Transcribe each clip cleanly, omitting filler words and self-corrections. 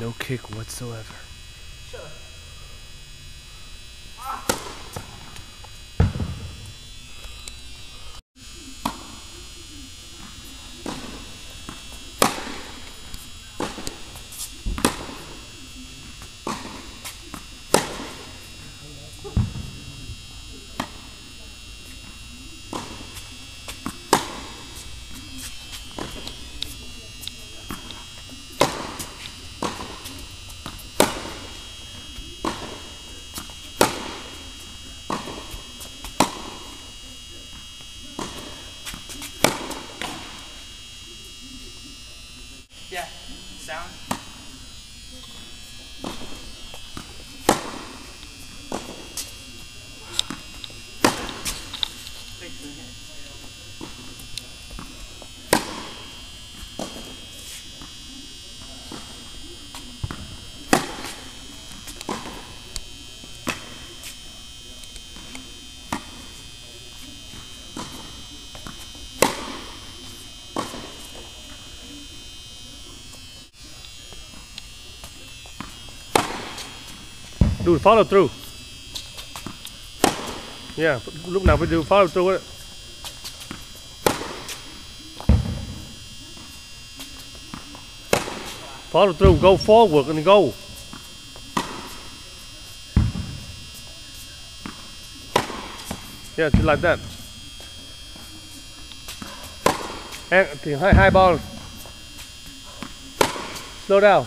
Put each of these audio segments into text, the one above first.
No kick whatsoever. Yeah, sound. Do follow through. Yeah, lúc nào phải do follow through ấy. Follow through, go forward and go. Yeah, just like that. And thì high ball. Slow down.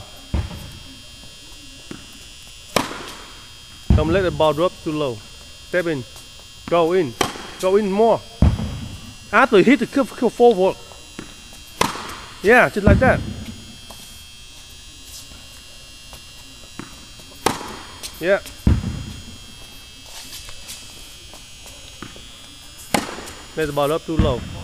Don't let the ball drop too low. Step in. Go in. Go in more. After you hit the kick forward. Yeah, just like that. Yeah. Let the ball up too low.